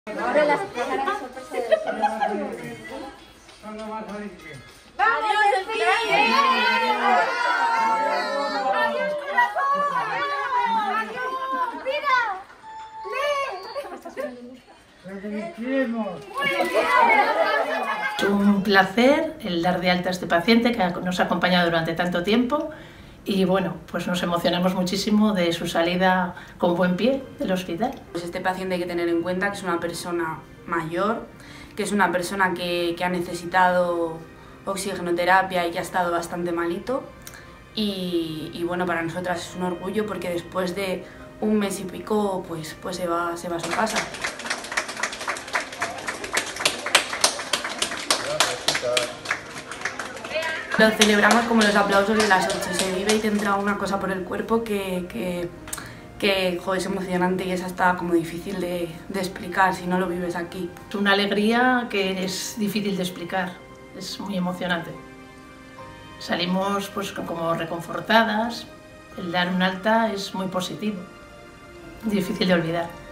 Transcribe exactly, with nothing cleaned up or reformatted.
Ahora las cámaras son ¡adiós, Delfín! ¡Adiós, corazón! ¡Adiós! ¡Mira! Es un placer el dar de alta a este paciente que nos ha acompañado durante tanto tiempo y bueno, pues nos emocionamos muchísimo de su salida con buen pie del hospital. Pues este paciente hay que tener en cuenta que es una persona mayor, que es una persona que, que ha necesitado oxigenoterapia y que ha estado bastante malito y, y bueno, para nosotras es un orgullo porque después de un mes y pico pues, pues se, va, se va a su casa. Lo celebramos como los aplausos de las ocho, se vive y te entra una cosa por el cuerpo que, que, que joder, es emocionante y es hasta como difícil de, de explicar si no lo vives aquí. Es una alegría que es difícil de explicar, es muy emocionante. Salimos pues como reconfortadas, el dar un alta es muy positivo, difícil de olvidar.